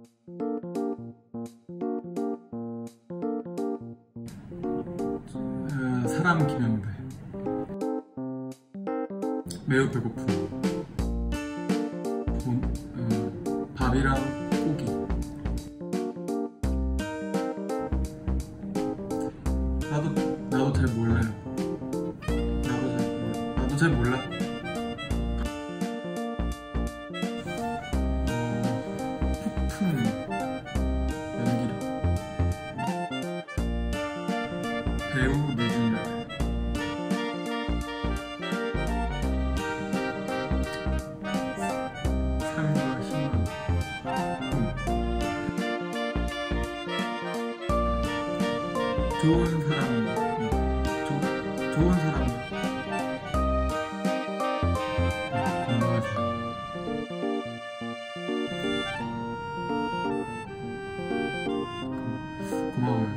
사람 김영대. 매우 배고픔. 밥이랑 고기. 나도 잘 몰라요. 나도 잘 몰라. 폭풍 연기력. 배우 뇌진열. 삶과 희망. 좋은 사람. 좋은 사람. 건강하세요. 고마워요.